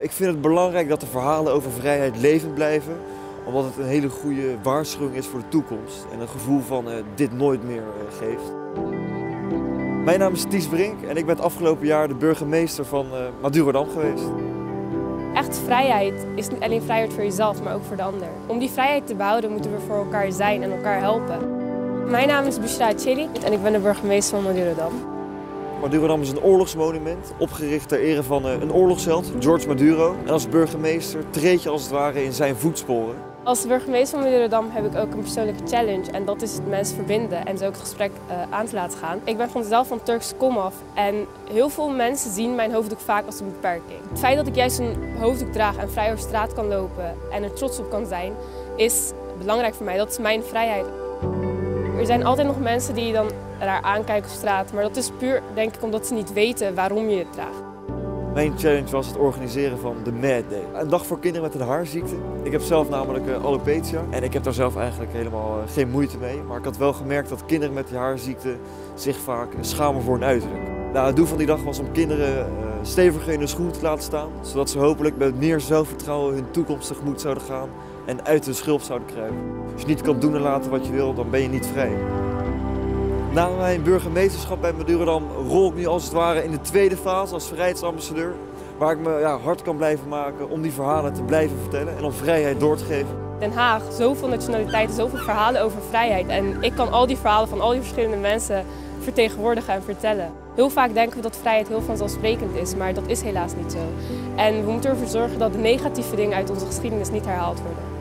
Ik vind het belangrijk dat de verhalen over vrijheid levend blijven, omdat het een hele goede waarschuwing is voor de toekomst en een gevoel van dit nooit meer geeft. Mijn naam is Ties Brink en ik ben het afgelopen jaar de burgemeester van Madurodam geweest. Echt vrijheid is niet alleen vrijheid voor jezelf, maar ook voor de ander. Om die vrijheid te behouden moeten we voor elkaar zijn en elkaar helpen. Mijn naam is Bushra Chili en ik ben de burgemeester van Madurodam. Madurodam is een oorlogsmonument, opgericht ter ere van een oorlogsheld, George Maduro. En als burgemeester treed je als het ware in zijn voetsporen. Als burgemeester van Madurodam heb ik ook een persoonlijke challenge en dat is het mensen verbinden en zo ook het gesprek aan te laten gaan. Ik ben zelf van Turkse komaf en heel veel mensen zien mijn hoofddoek vaak als een beperking. Het feit dat ik juist een hoofddoek draag en vrij over straat kan lopen en er trots op kan zijn, is belangrijk voor mij. Dat is mijn vrijheid. Er zijn altijd nog mensen die dan raar aankijken op straat, maar dat is puur denk ik omdat ze niet weten waarom je het draagt. Mijn challenge was het organiseren van de Mad Day. Een dag voor kinderen met een haarziekte. Ik heb zelf namelijk alopecia en ik heb daar zelf eigenlijk helemaal geen moeite mee. Maar ik had wel gemerkt dat kinderen met die haarziekte zich vaak schamen voor hun uiterlijk. Nou, het doel van die dag was om kinderen steviger in hun schoen te laten staan. Zodat ze hopelijk met meer zelfvertrouwen hun toekomst tegemoet zouden gaan en uit hun schulp zouden kruipen. Als je niet kan doen en laten wat je wil, dan ben je niet vrij. Na mijn burgemeesterschap bij Madurodam rol ik nu als het ware in de tweede fase als vrijheidsambassadeur. Waar ik me hard kan blijven maken om die verhalen te blijven vertellen en om vrijheid door te geven. Den Haag, zoveel nationaliteiten, zoveel verhalen over vrijheid. En ik kan al die verhalen van al die verschillende mensen vertegenwoordigen en vertellen. Heel vaak denken we dat vrijheid heel vanzelfsprekend is, maar dat is helaas niet zo. En we moeten ervoor zorgen dat de negatieve dingen uit onze geschiedenis niet herhaald worden.